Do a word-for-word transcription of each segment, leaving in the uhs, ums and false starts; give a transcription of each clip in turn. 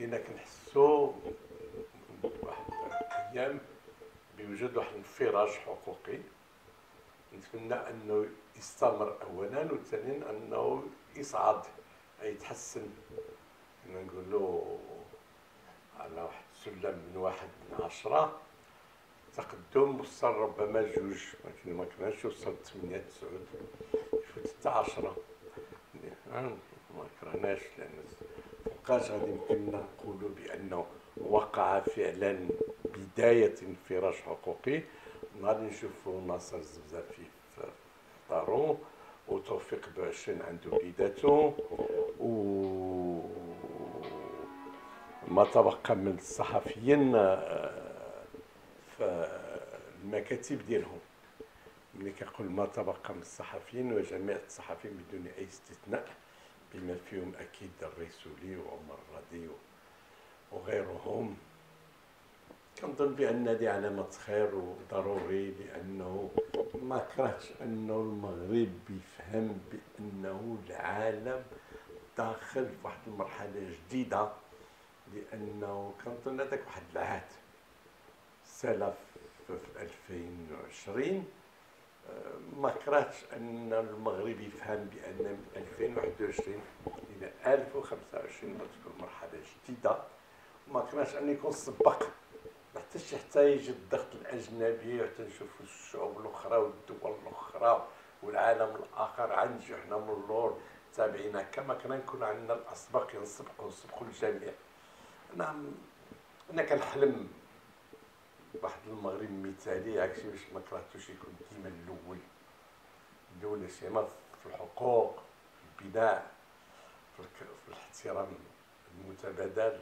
بدينا كنحسو واحد الايام بوجود واحد الانفراج حقوقي. نتمنى انه يستمر اولا، وثانيا انه يصعد اي يتحسن. نقولوا على واحد السلم من واحد من عشرة تقدم وصل ربما جوج، ولكن ما كناش يوصل ثمانية تسعود يفوت حتى عشرة. ما كرهناش، لان فوقاش غادي يمكننا نقولوا بانه وقع فعلا بدايه انفراج حقوقي. غادي نشوفوا ناصر الزبزافي في دارو، وتوفيق بعشرين عنده وليداتو، و ما تبقى من الصحفيين في المكاتب ديالهم. ملي كنقول ما تبقى من الصحفيين، وجميع الصحفيين بدون اي استثناء، بما فيهم اكيد الريسولي وعمر الرضي وغيرهم. كنظن بان هذه علامه خير وضروري، لانه ما كرهتش انه المغرب يفهم بانه العالم داخل في واحد المرحله جديده، لانه كنظن هذاك واحد العهد سلف في ألفين وعشرين. ما كرهتش ان المغرب يفهم بان من ألفين وواحد وعشرين الى ألف وخمسة وعشرين غتكون مرحله جديده. وما كرهتش ان يكون سباق، ما حتىش يحتاج الضغط الاجنبي حتى نشوفوا الشعوب الاخرى والدول الاخرى والعالم الاخر عنجو حنا من اللور تابعينا. كما كنا نكون عندنا الاسبق ينسبقوا نسبقوا الجميع. انا انا كنحلم بواحد المغرب مثالي، عكسي باش ما كرهتوش يكون ديما الاول الاول سيما في الحقوق، في البناء، في, في الاحترام المتبادل.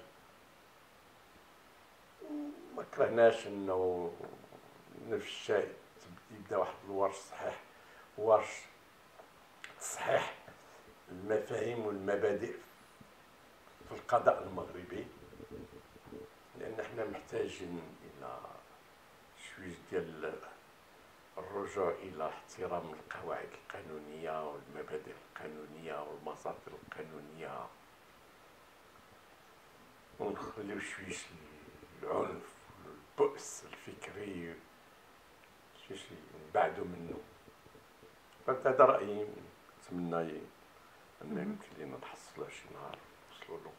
ما كرهناش انه نفس الشيء يبدا واحد الورش صحيح، ورش تصحيح المفاهيم والمبادئ في القضاء المغربي، لان احنا محتاجين الى شويه ديال الرجوع الى احترام القواعد القانونيه والمبادئ القانونيه والمصادر القانونيه، ونخليو شويه العنف والبؤس الفكري شي شي نبعدو منه. فهمت؟ هذا رايي، نتمنى ان يمكن لينا نحصلوا شي نهار نوصلوا له.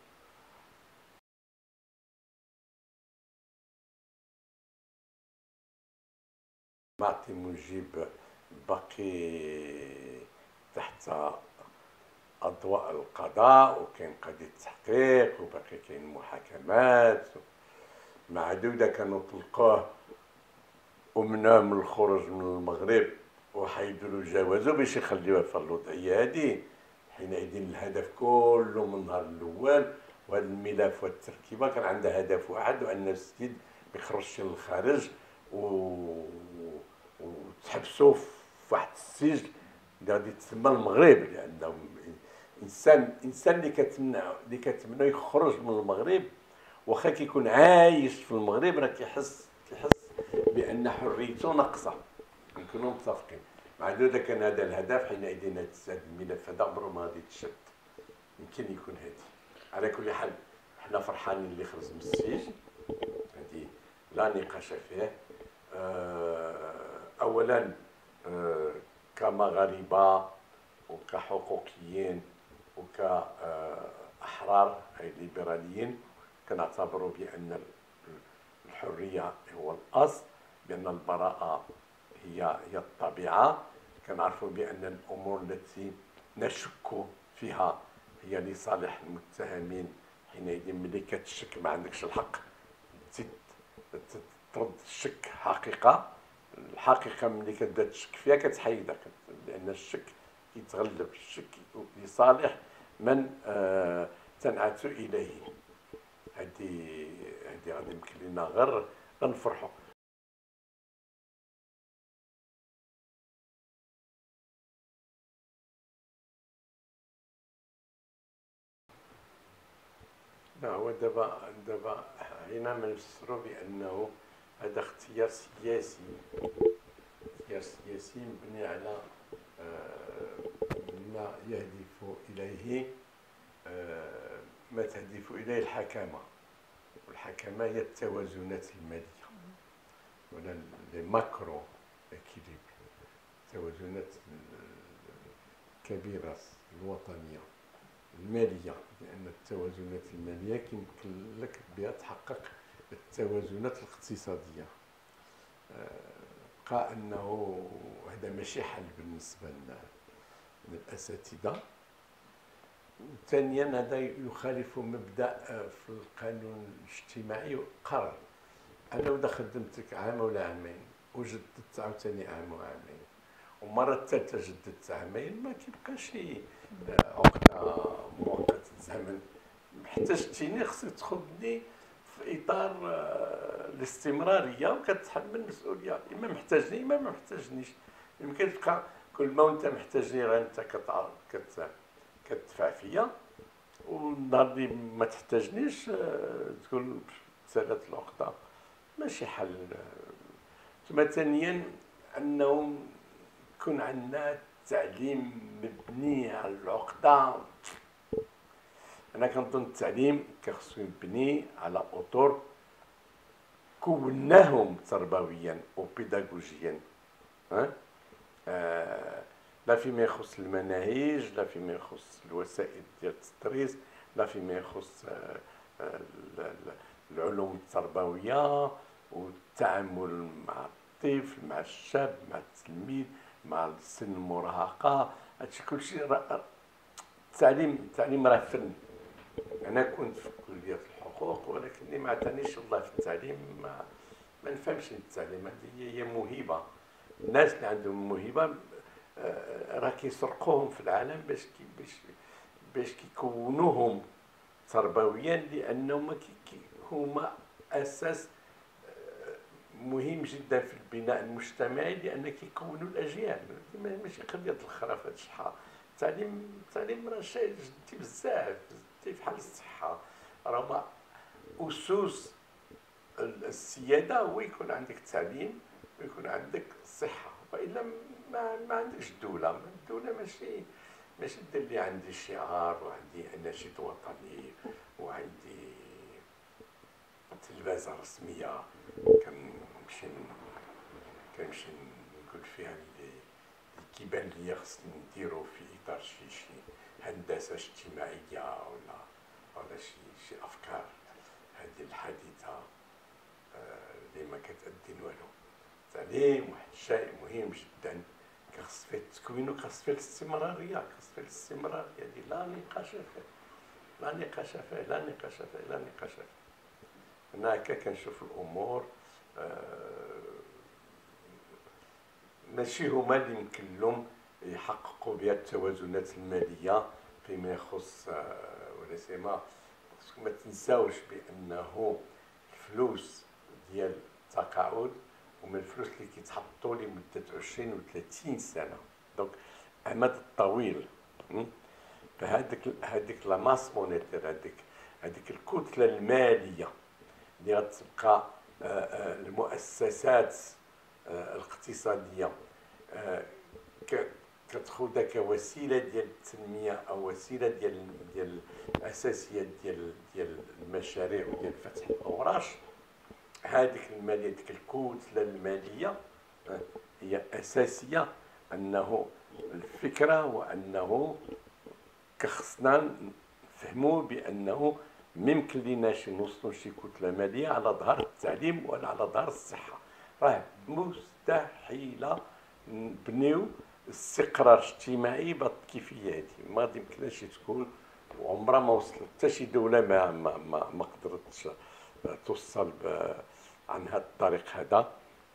معطي مجيب باقي تحت اضواء القضاء، وكاين قضيه تحقيق، وباقي كاين محاكمات معدوده كانوا طلقوه ومنعوه من الخروج من المغرب وحيدوا له جوازه باش يخليوه في الوضعيه هذه. حينئذ الهدف كله من النهار الاول، وهذا الملف والتركيبه كان عندها هدف واحد، وان السيد ما يخرجش للخارج و وتحبسوا في واحد السجن اللي غادي تسمى المغرب، لانه انسان انسان اللي كتمنع اللي كتمنى يخرج من المغرب، واخا كيكون عايش في المغرب راه كيحس كيحس بان حريته ناقصه. نكونوا متفقين. مع ذلك كان هذا الهدف، حينئذ هذا الملف هذا عمره ما غادي يتشد. يمكن يكون هادي. على كل حال حنا فرحانين اللي خرج من السجن، هذه لا نقاش فيه. اولا كمغاربه وكحقوقيين وكأحرار أي ليبراليين، كنعتبروا بأن الحرية هو الأصل، بأن البراءة هي هي الطبيعة. كنعرفوا بأن الأمور التي نشك فيها هي لصالح المتهمين. حينئذ ملي كتشك ما عندكش الحق ترد الشك حقيقة. الحقيقة ملي كتبدا تشك فيها كتحيدها، لأن الشك يتغلب، الشك لصالح من آه تنعت اليه. هذه هذه غادي يمكن لنا غير نفرحوا. لا، هو دابا دابا علينا ما نفسروا بانه هذا اختيار سياسي، اختيار سياسي مبني على ما يهدف اليه ما تهدف اليه الحكامه. والحكمة هي التوازنات المالية ولا لي ماكرو اكيليبر، التوازنات الكبيرة الوطنية المالية، لأن التوازنات المالية يمكن لك بها تحقق التوازنات الاقتصادية. بقى أنه هذا ماشي حل بالنسبة للأساتذة. ثانيا هذا يخالف مبدأ في القانون الاجتماعي قرر أنا إذا خدمتك عام ولا عامين وجددت عاوتاني عام وعامين ومرة الثالثة جددت عامين، ما كيبقاش عقدة مؤقتة الزمن. احتجتيني خصك تاخذني في إطار الاستمرارية وكتحمل المسؤولية، إما محتاجني إما ما محتاجنيش. يمكن تبقى كل ما أنت محتاجني غير أنت كتدفع فيا، والنهار اللي ما تحتاجنيش تقول سالت العقدة، ماشي حل. ثم ثانيا أنه يكون عندنا تعليم مبني على العقدة. أنا كنظن التعليم كخصو يبني على أطر كوناهم تربويا وبيداغوجيا، ها آه لا فيما يخص المناهج، لا فيما يخص الوسائل ديال التدريس، لا فيما يخص آه آه العلوم التربوية والتعامل مع الطفل، مع الشاب، مع التلميذ، مع سن المراهقة. هادشي كلشي التعليم التعليم راه فن. انا كنت في كلية الحقوق ولكني ما عطانيش الله في التعليم، ما, ما نفهمش التعليم. هذه هي موهبة. الناس اللي عندهم موهبة راه كيسرقوهم في العالم باش كي باش باش كيكونوهم تربويا، لانهم هما اساس مهم جدا في البناء المجتمعي، لان كيكونوا الاجيال. ماشي قضيه الخرافه الشحال. التعليم التعليم راه شيء جدي بزاف، جدي بحال الصحه. راه اسس السياده هو يكون عندك التعليم ويكون عندك الصحه، والا ما, ما عندكش الدوله. الدوله ماشي ماشي دير لي عندي شعار وعندي اناشيد وطني وعندي تلفازه رسميه كنمشي كنمشي نقول فيها اللي كيبان لي خصني نديرو في اطار شي شي هندسه اجتماعيه ولا ولا شي شي افكار هذه الحديثه اللي ما كتأدي والو. التعليم واحد الشيء مهم جدا، كخص فيه التكوين وكخص فيه الاستمراريه، كخص فيه الاستمراريه هذه لا نقاش فيه، لا نقاش فيه لا نقاش فيه لا نقاش فيه. أنا هكا كنشوف الأمور. آه ماشي هما اللي يمكن لهم يحققوا بها التوازنات المالية فيما يخص آه ولا سيما. ما تنساوش بأنه الفلوس ديال التقاعد هما الفلوس اللي كيتحطوا لمدة عشرين و ثلاثين سنة، دونك أمد الطويل. فهاديك هاديك لا ماس مونيتير، هاديك هاديك الكتلة المالية اللي غتبقى المؤسسات الاقتصاديه كتاخذها كوسيله ديال التنميه او وسيله ديال ديال اساسيه ديال ديال المشاريع وديال فتح الاوراش. هذيك الماليه ديك الكتله الماليه هي اساسيه. انه الفكره وانه كخصنا نفهموا بانه ميمكن ليناش نوصلوا شي كتله ماليه على ظهر التعليم ولا على ظهر الصحه. راه مستحيله نبنيو استقرار اجتماعي بهذه الكيفيه هذه، ما يمكنش تكون، وعمرها ما وصلت حتى شي دوله ما ما ما, ما قدرتش توصل عن هذا الطريق هذا.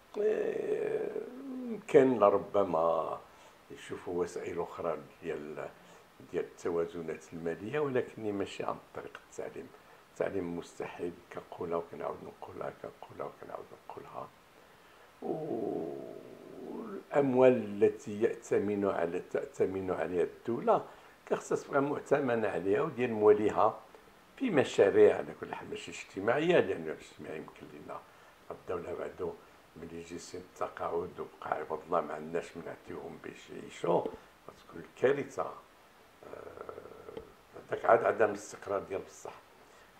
كان لربما يشوفوا وسائل اخرى ديال ديال التوازنات الماليه، ولكن ماشي عن طريق التعليم. التعليم مستحيل، كنقولها وكنعاود نقولها كنقولها وكنعاود نقولها. والاموال التي يأتمن على تأتمن عليها الدوله كخصها تبقى مؤتمنه عليها وديال مواليها في مشاريع على كل حال ماشي اجتماعيه، لان الاجتماعي يمكن لنا الدوله بعدو ملي يجي سن التقاعد وبقى عباد الله ما عندناش من نعطيوهم باش يعيشوا، غتكون كارثه. هذاك عاد عدم الاستقرار ديال بصح.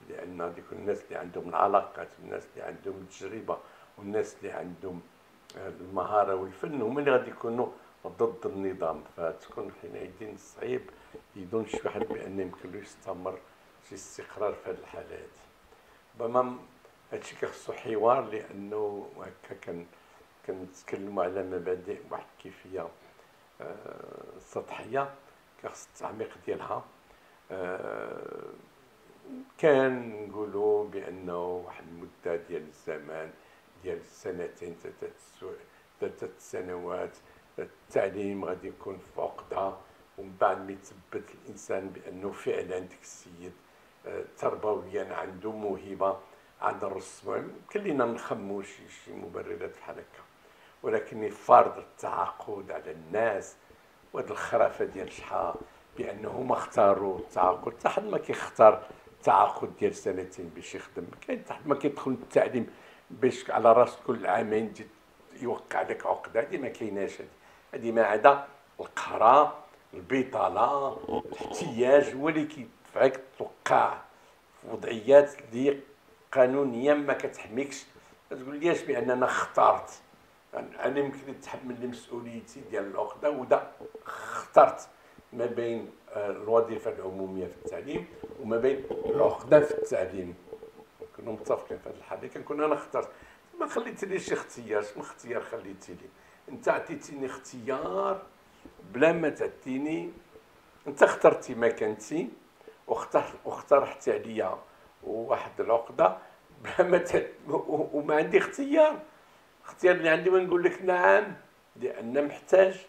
لان غادي يكون الناس اللي عندهم العلاقات والناس اللي عندهم التجربه والناس اللي عندهم المهاره والفن هما اللي غادي يكونوا ضد النظام. فتكون حينئذ صعيب يظن شي واحد بان يمكن له يستمر شي استقرار في هذه الحاله هذه. ربما هادشي كيخصو حوار، لانه هكا كان كنتكلموا على مبادئ واحد الكيفيه آه سطحيه كيخص التعميق ديالها. آه كان نقولوا بانه واحد المده ديال الزمان ديال سنتين ثلاثه سنوات التعليم غادي يكون في عقده، ومن بعد ما يثبت الانسان بانه فعلا ديك السيد آه تربويا عنده موهبه عند الرسم، كلنا نخمو شي شي مبررات بحال هكا، ولكن فرض التعاقد على الناس وهاد الخرافه ديال شحال بانهم اختاروا التعاقد. حتى حد ما كيختار تعاقد ديال سنتين باش يخدم، كاين حتى حد ما كيدخل التعليم باش على راس كل عامين يوقع لك عقده. هذه ما كايناش، هذه هذه ما عدا القهره البطاله الاحتياج هو اللي كيدفعك توقع في وضعيات اللي قانونيا ما كتحميكش. ما تقول ليش بان انا اخترت، انا يمكن نتحمل مسؤوليتي ديال العقده ودا اخترت ما بين الوظيفه العموميه في التعليم وما بين العقده في التعليم. كنا متفقين في هذه الحاله، كنكون انا اخترت. ما خليتي لي شي اختيار، شنو اختيار خليتي لي؟ انت عطيتيني اختيار بلا ما تعطيني، انت اخترتي مكانتي واختار واقترحتي عليا واحد العقده بلا ما تت... وما عندي اختيار. الاختيار اللي عندي ونقول لك نعم لان محتاج.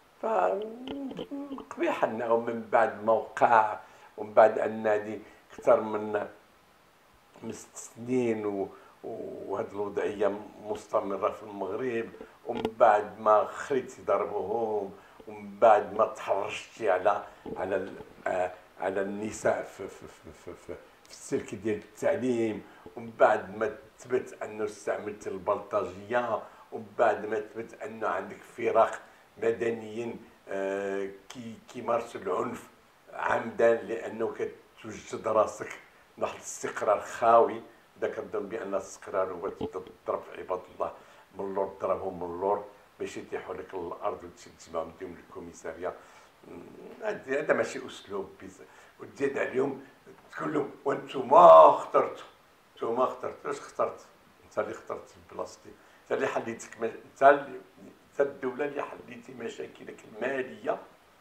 فقبيح انه من بعد ما وقع ومن بعد ان هذه اكثر من من ست سنين و... وهذه الوضعيه مستمره في المغرب، ومن بعد ما خليتي ضربهم، ومن بعد ما تحرشتي على على على النساء في في في في, في, في السلك ديال التعليم، ومن بعد ما تثبت انه استعملت البلطجيه، ومن بعد ما تثبت انه عندك فرق مدنيين آه كي كيمارسوا العنف عمدا لانه كتوجد راسك واحد الاستقرار خاوي. دا كنظن بان الاستقرار هو تضرب في عباد الله من اللور، ضربهم من اللور باش يتيحوا لك الارض وتجمعهم ديهم للكوميساريه. هذا ماشي اسلوب بيز، وتزيد عليهم تقول لهم وانتوما اخترتوا، انتوما اخترتوا. اش اخترت؟ انت اللي اخترت بلاصتي، انت اللي حليتك، انت اللي انت الدوله اللي حليتي مشاكلك الماليه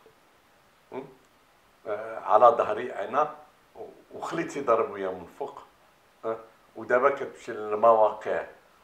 آه على ظهري انا، وخليتي ضربويا من فوق. أه؟ ودابا كتمشي للمواقع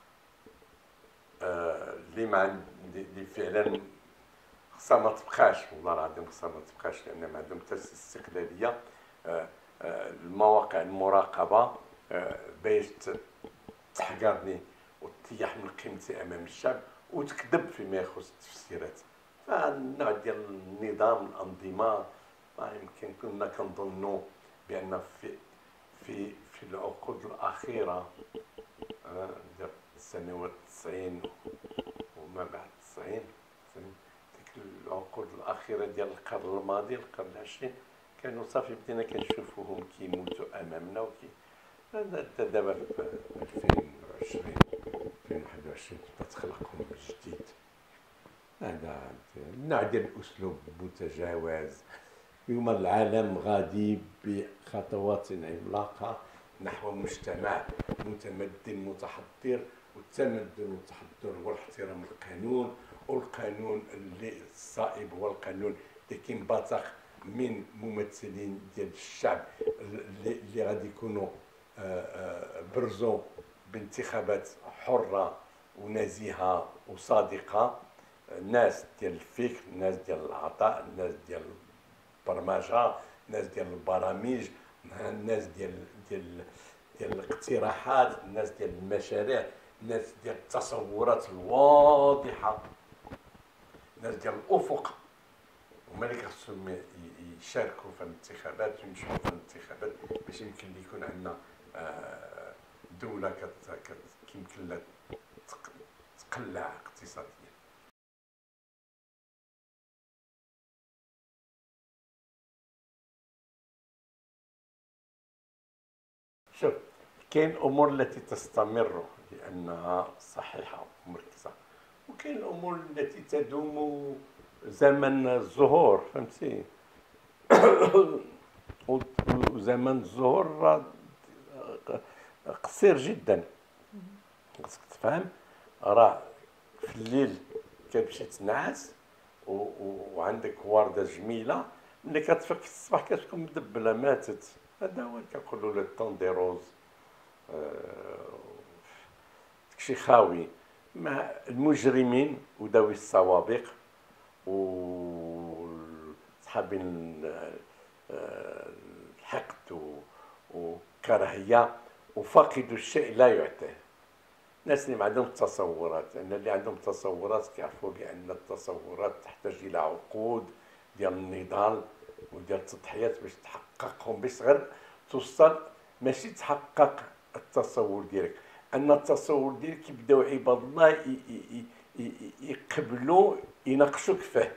أه اللي ما عندي اللي فعلا خصها ما تبقاش، والله العظيم خصها ما تبقاش، لان ما عندهم حتى استقلاليه. أه أه المواقع المراقبه أه باش تحقرني وتطيح من قيمتي امام الشعب وتكذب فيما يخص التفسيرات. فالنوع ديال النظام الانظمه ما يمكن كنا كنظنوا بان في في في العقود الاخيره ديال السنوات التسعين وما بعد التسعين، ديك العقود الاخيره ديال القرن الماضي القرن العشرين كانوا صافي بدينا كنشوفوهم كيموتوا امامنا. وكي دابا في ألفين وعشرين ألفين وواحد وعشرين تبدا تخلقهم من جديد. هذا النوع ديال الاسلوب متجاوز. اليوم العالم غادي بخطوات عملاقه نحو مجتمع متمدن متحضر، والتمدن والتحضر هو احترام القانون، والقانون اللي الصائب هو القانون اللي كينبثق من ممثلين ديال الشعب اللي, اللي غادي يكونوا برزوا بانتخابات حره ونزيهه وصادقه، ناس ديال الفكر، ناس ديال العطاء، ناس ديال البرمجه، ناس ديال البرامج، الناس ديال ديال ديال الاقتراحات، الناس ديال المشاريع، الناس ديال التصورات الواضحه، الناس ديال الافق. هما اللي خصهم يشاركوا في الانتخابات وينجحوا في الانتخابات باش يمكن لي يكون عندنا دوله كت كيمكن لها تقلع اقتصاديا. شوف، كاين امور التي تستمر لانها صحيحه ومركزه، وكاين الامور التي تدوم زمن الزهور، فهمتي؟ وزمن الزهور راه قصير جدا. خاصك تفهم، راه في الليل كتمشي تنعس وعندك ورده جميله، ملي كتفيق في الصباح كتكون مدبله ماتت. هذا هو كنقولوا لو طون دي روز. داكشي خاوي مع المجرمين وذوي السوابق وصحابين الحقد وكراهيه وفاقد الشيء لا يعطيه. الناس اللي ما عندهم تصورات، لان اللي عندهم تصورات كيعرفوا بان التصورات تحتاج الى عقود ديال النضال وديال التضحيات باش تحققهم، باش غير توصل، ماشي تحقق التصور ديالك، ان التصور ديالك يبداو عباد الله يقبلوا يناقشوك فيه.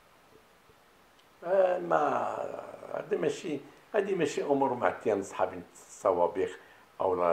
آه ما هذا ماشي هذه ماشي امور معطيه صحابي الصوابيخ او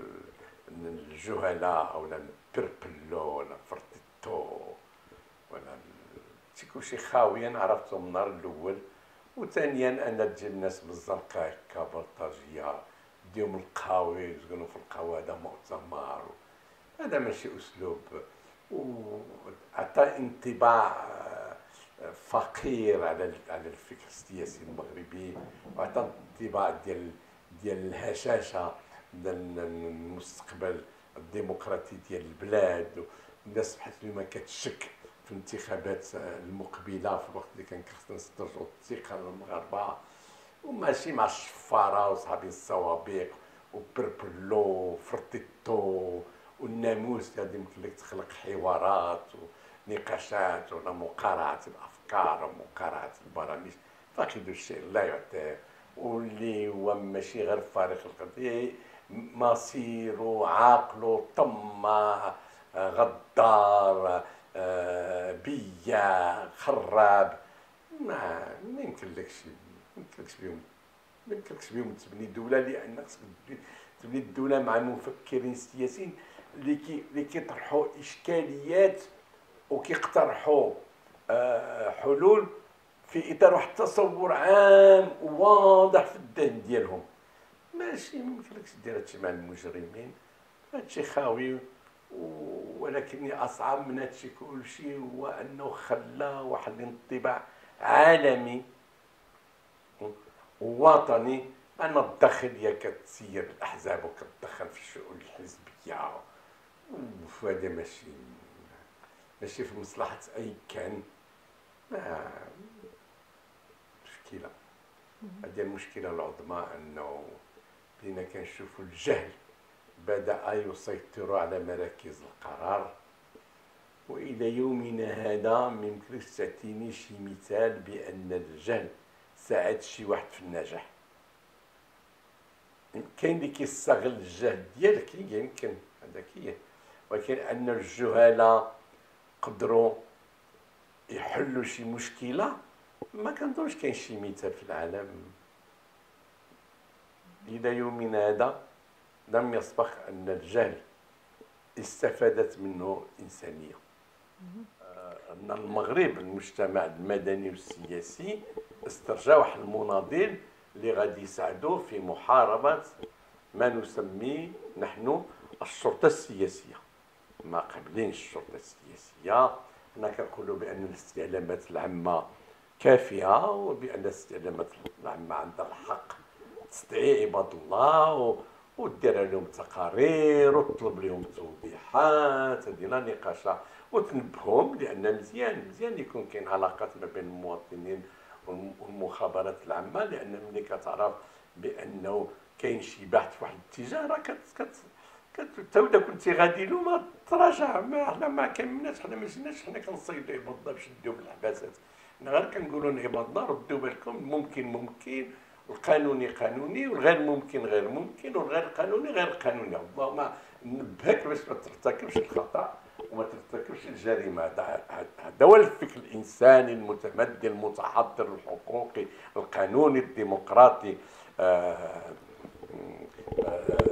الجهلاء او البربلو ولا فرتيتو ولا شي كلشي خاوي. انا عرفتهم من النهار الاول. وثانيا ان تجي الناس بالزنقه هكا بلطاجيه ديهم القهاوي يسكنوا في القهوه، هذا مؤتمر، هذا ماشي اسلوب، وعطى انطباع فقير على على الفكر السياسي المغربي، وعطى انطباع ديال ديال الهشاشه ديال المستقبل الديمقراطي ديال البلاد. الناس بحال ما كتشك في الانتخابات المقبله في الوقت اللي كان خصنا نسترجعوا الثقه للمغاربه، وماشي مع الشفاره وصحابي الصوابيق وبربلو وفرتيتو والناموس اللي يمكن لك تخلق حوارات ونقاشات ولا مقارعه الافكار ومقارعه البرامج. فاقد الشيء لا يعطيه، واللي هو ماشي غير فارغ القضيه، مصير عاقل طماع غدار بيا خراب. ما ما يمكن لك شي ما يمكنلكش بهم ما يمكنلكش بهم تبني دوله، لان خصك تبني الدوله مع مفكرين سياسيين اللي كي اللي كيطرحوا اشكاليات وكيقترحوا آه حلول في اطار واحد التصور عام واضح في الذهن ديالهم. ماشي ميمكنلكش دير هادشي مع المجرمين، هادشي خاوي. ولكن اصعب من هادشي كلشي هو انه خلى واحد الانطباع عالمي ووطني ان الداخليه كتسير الاحزاب وكتدخل في الشؤون الحزبيه، وهذا ماشي ماشي في مصلحه اي كان. ما مشكله. هذه المشكله العظمى، انه بدينا كنشوفوا الجهل بدأ يسيطر على مراكز القرار. وإلى يومنا هذا ما يمكنش تعطيني شي مثال بأن الجهل ساعد شي واحد في النجاح. كاين اللي كيستغل الجهل ديالك يمكن هذاك هي، ولكن أن الجهلاء قدروا يحلوا شي مشكلة، ما كنظنش كاين شي مثال في العالم إلى يومنا هذا لم يسبق أن الجهل استفادت منه الإنسانية. أن المغرب المجتمع المدني والسياسي استرجع واحد المناضل اللي غادي يساعدوه في محاربة ما نسميه نحن الشرطة السياسية. ما قبلين الشرطة السياسية حنا كنقولوا بأن الاستعلامات العامة كافية، وبأن الاستعلامات العامة عندها الحق تستدعي عباد الله ودير لهم تقارير وتطلب لهم توضيحات، هذه لا نقاش، وتنبههم، لان مزيان مزيان يكون كاين علاقات ما بين المواطنين والمخابرات العامه، لان ملي كتعرف بانه كاين شي بحث في واحد الاتجاه راه كت كت كت اذا كنتي غادي له ما تراجع. ما حنا ما كملناش، حنا ما جيناش حنا كنصيدوا عباد الله باش نديو بالحباسات، حنا غير كنقولوا لعباد الله ردوا بالكم، الممكن ممكن والقانوني قانوني والغير ممكن غير ممكن والغير قانوني غير قانوني. اللهم نبهك باش ما ترتكبش الخطا وما ترتكبش الجريمه. هذا هو الفكر الانساني المتمدن المتحضر الحقوقي القانوني الديمقراطي. آآ آآ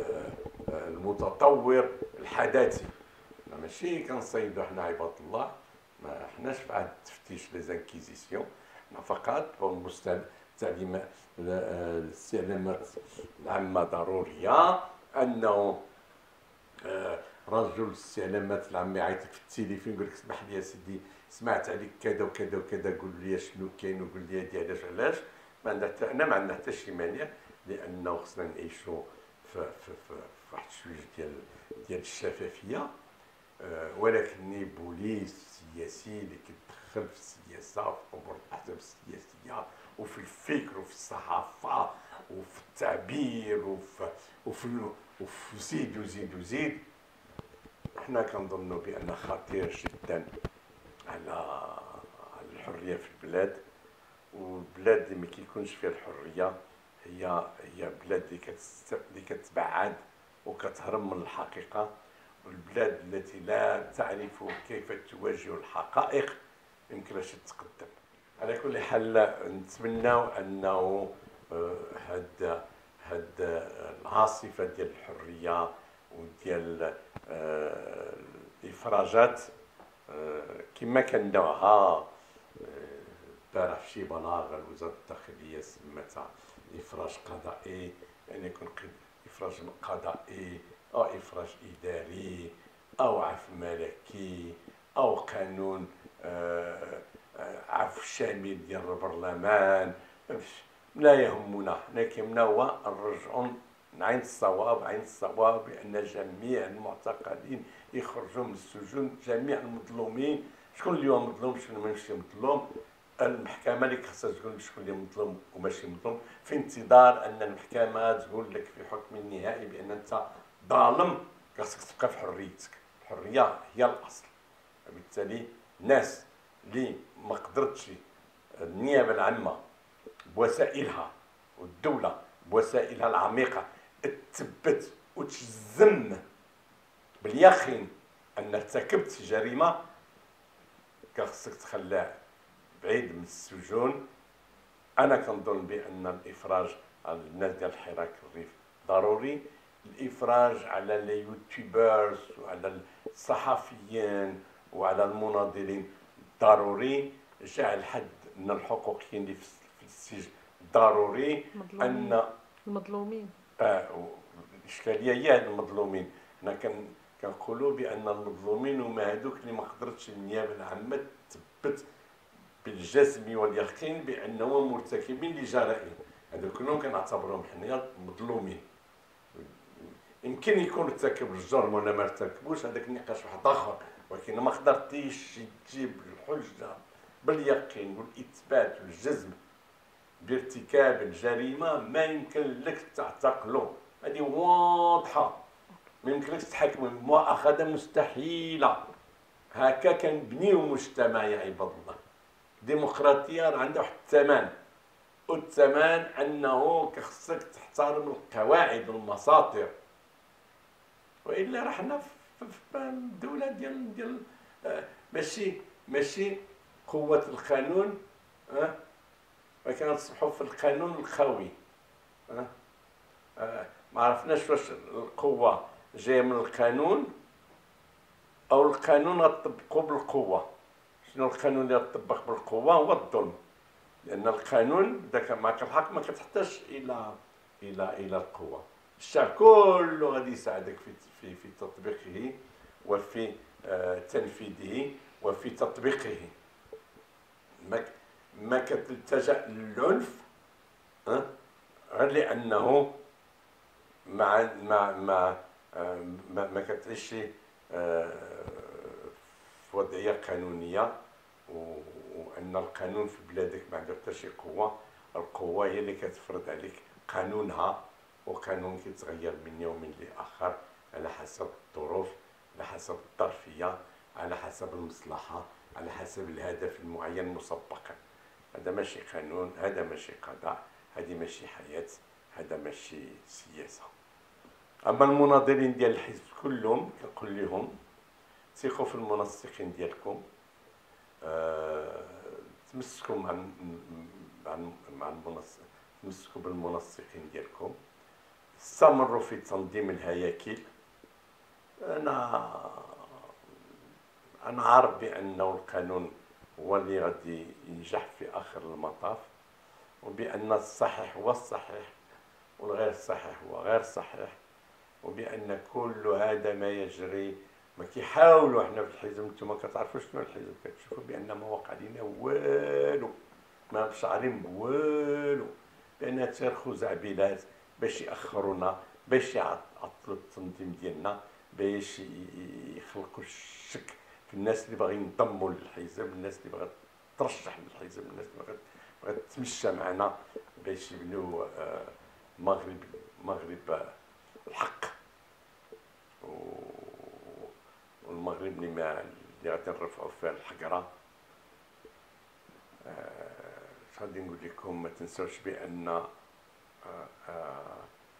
المتطور الحداثي. ماشي كنصيدو حنا عباد الله، ما حناش في عهد التفتيش لي زانكيزيسيون، حنا فقط التعليمات الاستعلامات العامة ضرورية. أنه آه، رجل الاستعلامات العامة يعيطك في التليفون يقول لك اسمح لي يا سيدي سمعت عليك كذا وكذا وكذا، قول لي شنو كاين وقول لي هادي علاش علاش. ما عندنا حتى انا ما عندنا حتى شي مانع، لانه خصنا نعيشوا في في في واحد شويه ديال ديال الشفافيه. أه ولكن بوليس سياسي اللي كيتدخل في السياسه وفي امور الاحزاب السياسيه وفي الفكر وفي الصحافه وفي التعبير وفي وفي وفي زيد وزيد وزيد، احنا كنظنوا بان خطير جدا على على الحريه في البلاد. والبلاد اللي ما كيكونش فيها الحريه هي هي بلاد اللي كتست... اللي كتبعد وكتهرب من الحقيقه، والبلاد التي لا تعرف كيف تواجه الحقائق يمكنلاش تتقدم. على كل حال نتمناو انه هاد هاد العاصفه ديال الحريه وديال الافراجات كما كان نوعها البارح في شي بلاغه وزاره الداخليه سمتها افراج قضائي، يعني يكون افراج قضائي او افراج اداري او عفو ملكي او قانون عفو شامل ديال البرلمان. لا يهمنا، حنا كيهمنا هو نرجعوا عين الصواب، عين الصواب بان جميع المعتقلين يخرجوا من السجون، جميع المظلومين. شكون اللي هو مظلوم شكون ماشي مظلوم؟ المحكمه اللي خاصها تقول شكون اللي مظلوم وماشي مظلوم، في انتظار ان المحكمه تقول لك في حكم النهائي بان انت ظالم. خاصك تبقى في حريتك، الحريه هي الاصل. وبالتالي الناس اللي ما قدرتش النيابه العامه بوسائلها والدوله بوسائلها العميقه تثبت وتجزم باليقين ان ارتكبت جريمه، خاصك تخلاه بعيد من السجون. انا كنظن بان الافراج على الناس ديال الحراك الريف ضروري، الافراج على اليوتيوبرز وعلى الصحفيين وعلى المناضلين ضروري، جعل حد من الحقوقيين اللي في السجن ضروري. مظلومين. ان المظلومين اه الاشكاليه هي المظلومين. حنا كنقولوا بان المظلومين هما هذوك اللي ما قدرتش النيابه العامه تثبت بالجزم واليقين بانهم مرتكبين لجرائم، هذوك كلهم كنعتبرهم حنا مظلومين. يمكن يكون ارتكب الجرم ولا ما ارتكبوش، هذاك النقاش واحد اخر، ولكن ما قدرتيش تجيب الحجه باليقين والاثبات والجزم بارتكاب الجريمه، ما يمكن لك تعتقله. هذه واضحه، ما يمكنلكش تحكم مؤاخذه مستحيله. هكا كنبنيو مجتمع يا عباد الله. الديمقراطيه راه عندها واحد الثمن، والثمن انه خصك تحترم القواعد والمساطر، والا راه حنا في الدوله ديال ديال ماشي ماشي قوه القانون. ها أه؟ كنصبحوا في القانون الخوي. ها أه؟ ما عرفناش واش القوه جايه من القانون او القانون غطبقوا بالقوه. شنو القانون اللي غطبق بالقوه؟ هو الظلم، لان القانون ذاك معك الحق ما كتحتاج الى الى الى القوه. الشعب كله غادي يساعدك في في في تطبيقه وفي آه تنفيذه وفي تطبيقه. ما ما كتلتجأ للعنف أه؟ غير لانه مع مع مع آه ما, ما كتعيش آه في وضعيه قانونيه، وان القانون في بلادك ما عنده حتى شي قوه. القوه هي اللي كتفرض عليك قانونها، وقانون كيتغير من يوم لاخر على حسب الظروف، على حسب الظرفيه، على حسب المصلحه، على حسب الهدف المعين مسبقا. هذا ماشي قانون، هذا ماشي قضاء، هذه ماشي حياه، هذا ماشي سياسه. اما المناضلين ديال الحزب كلهم كنقول لهم ثقوا في المنسقين ديالكم، أه تمسكوا مع مع مع المنسق تمسكوا بالمنسقين ديالكم، استمروا في تنظيم الهياكل انا انا عارف بانه القانون هو اللي غادي ينجح في اخر المطاف، وبان الصحيح هو الصحيح والغير صحيح هو غير صحيح، وبان كل هذا ما يجري ما كيحاولوا احنا في الحزب. نتوما كتعرفوا شنو الحزب، كتشوفوا بان ما واقع لينا والو، ما مشعرين بوالو، بان تير خزعبلات باش ياخرونا، باش يعطلوا التنظيم ديالنا، باش يخلقوا الشك في الناس اللي باغيين ينضموا للحزب، الناس اللي باغا ترشح للحزب، الناس اللي باغا تمشى معنا باش يبنيو مغرب مغرب الحق، والمغرب اللي ما اللي غادي نرفعوا فيه الحقره. اش غادي نقول لكم، ما تنساوش بان آه آه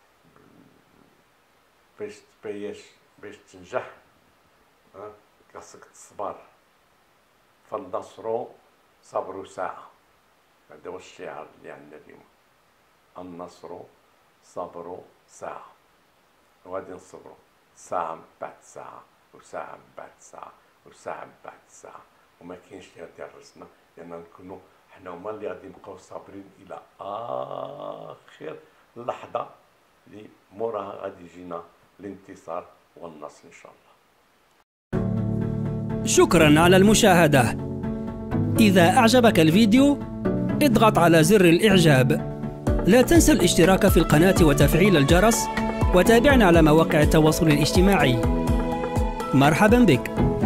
باش باش باش تنجح آه خاصك تصبر، فالنصر صبر ساعه. هذا هو الشعار اللي عندنا اليوم، النصر صبر ساعه، وغادي نصبروا ساعه من بعد ساعه، وساعه من بعد ساعه، وساعه من بعد ساعه، وما كاينش اللي غادي يرسنا، لان نكونوا حنا هما اللي غادي نبقاو صابرين الى اخر لحظه اللي موراها غادي يجينا الانتصار والنصر ان شاء الله. شكرا على المشاهدة. إذا أعجبك الفيديو اضغط على زر الإعجاب. لا تنسى الاشتراك في القناة وتفعيل الجرس، وتابعنا على مواقع التواصل الاجتماعي. مرحبا بك.